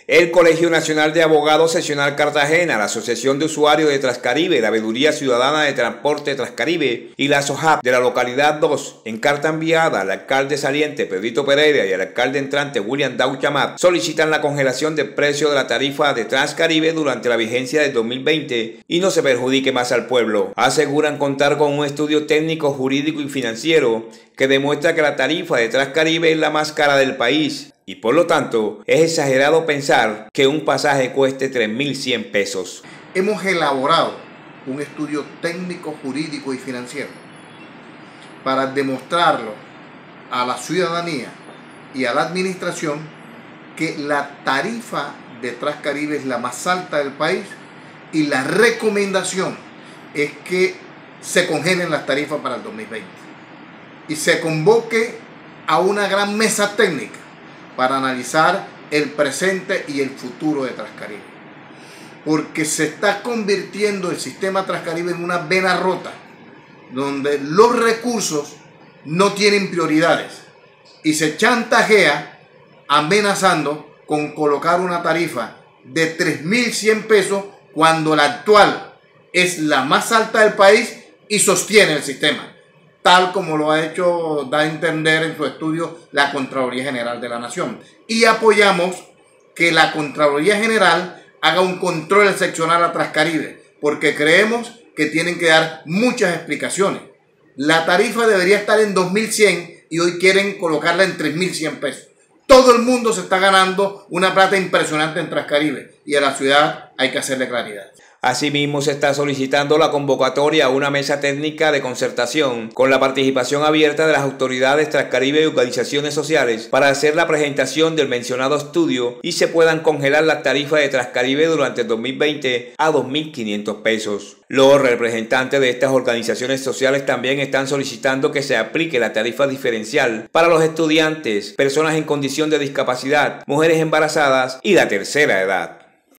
El Colegio Nacional de Abogados Seccional Cartagena, la Asociación de Usuarios de Transcaribe, la Veeduría Ciudadana de Transporte Transcaribe y la SOJAP de la localidad 2, en carta enviada al alcalde saliente Pedrito Pereira y al alcalde entrante William Dauchamat, solicitan la congelación del precio de la tarifa de Transcaribe durante la vigencia del 2020 y no se perjudique más al pueblo. Aseguran contar con un estudio técnico, jurídico y financiero que demuestra que la tarifa de Transcaribe es la más cara del país y por lo tanto es exagerado pensar que un pasaje cueste 3.100 pesos. Hemos elaborado un estudio técnico, jurídico y financiero para demostrarlo a la ciudadanía y a la administración que la tarifa de Transcaribe es la más alta del país y la recomendación es que se congelen las tarifas para el 2020 y se convoque a una gran mesa técnica para analizar el presente y el futuro de Transcaribe, porque se está convirtiendo el sistema Transcaribe en una vena rota, donde los recursos no tienen prioridades y se chantajea amenazando con colocar una tarifa de 3.100 pesos cuando la actual es la más alta del país y sostiene el sistema, tal como lo ha hecho, da a entender en su estudio la Contraloría General de la Nación. Y apoyamos que la Contraloría General haga un control excepcional a Transcaribe, porque creemos que tienen que dar muchas explicaciones. La tarifa debería estar en 2.100 y hoy quieren colocarla en 3.100 pesos. Todo el mundo se está ganando una plata impresionante en Transcaribe y a la ciudad hay que hacerle claridad. Asimismo, se está solicitando la convocatoria a una mesa técnica de concertación con la participación abierta de las autoridades Transcaribe y organizaciones sociales para hacer la presentación del mencionado estudio y se puedan congelar las tarifas de Transcaribe durante el 2020 a 2.500 pesos. Los representantes de estas organizaciones sociales también están solicitando que se aplique la tarifa diferencial para los estudiantes, personas en condición de discapacidad, mujeres embarazadas y la tercera edad.